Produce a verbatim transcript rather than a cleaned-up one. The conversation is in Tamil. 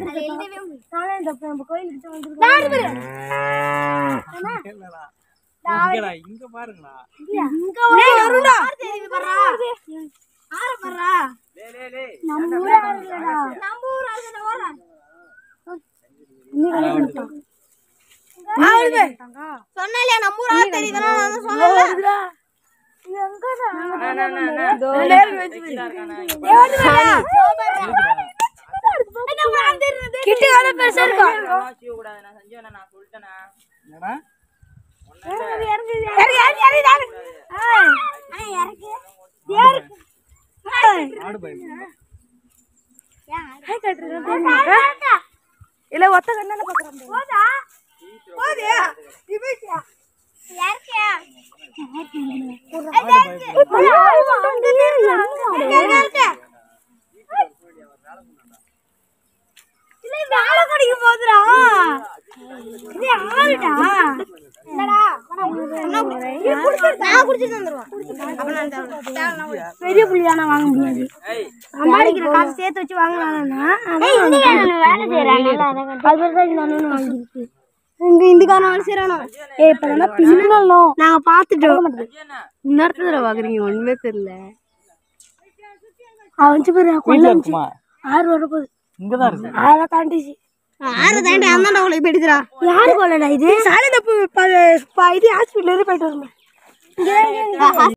இங்க பாருங்கடா இங்க வருடா தெரிவி பறா ஆற பறா லே லே லே நம்ம ஊர் ஆளுடா நம்ம ஊர் ஆளுடா ஓடா நீ கலந்துட்டா ஆளுடா சொன்னேல நம்ம ஊர் ஆளு தெரியுதா நான் சொன்னேல இது எங்கடா அண்ணா அண்ணா அண்ணா நேர் வெச்சிடா இருக்கானே என்ன வாந்திருது கிட்ட வர பெருசா இருக்கா செய்ய கூடாது நான் செஞ்சேனா நான் சொல்லிட்டேனா என்னடா இறங்கு இறங்கு இறங்கு இறங்கு ஆ அண்ணா இறங்கு யார் ஆடு பை ஹை கட்டறதா இல்ல ஒத்த கண்ணன பாக்குறேன் போதா போதே இவேச்சியா யார்க்கே இல்ல வேலை கடிக்கு போதுடா இது ஆளுடா என்னடா நீ குடிச்சு நான் குடிச்சிட்டு வந்துருவேன் அப்ப நான் பெரிய புள்ளியானா வாங்க முடியாது சம்பாதிக்கிற காசு சேர்த்து வச்சு வாங்கலாம்னா ஏய் இன்னைக்கு நான் வேலை செய்றேன் அது பேர் தான் இந்த அண்ணன் வாங்கிருக்கு இந்த இந்துக்கான வேலை செய்றானோ ஏய் இப்ப நான் பின்னலோ நாங்க பாத்துட்டோம் இன்னொருத்தர வாங்குறீங்க ஒண்ணுமே தெரியல அவன் பேரு கொல்லம்மா ஆறு வர போகுது இங்க தான் இருக்கு ஆற தாண்டிச்சு ஆற தாண்டி அண்ணாடா உள்ள போயிடுறா யாரு கொல்லடா இது சாலை தப்பு இது ஹாஸ்பிடல்ல போயிட்டு வரணும் இங்க